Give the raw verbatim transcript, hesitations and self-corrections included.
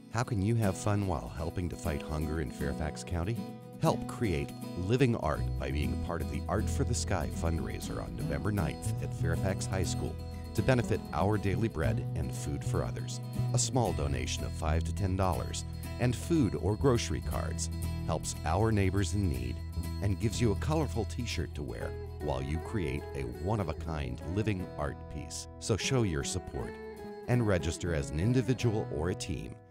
How can you have fun while helping to fight hunger in Fairfax County? Help create living art by being part of the Art for the Sky fundraiser on November ninth at Fairfax High School to benefit Our Daily Bread and Food for Others. A small donation of five to ten dollars and food or grocery cards helps our neighbors in need and gives you a colorful t-shirt to wear while you create a one-of-a-kind living art piece. So show your support and register as an individual or a team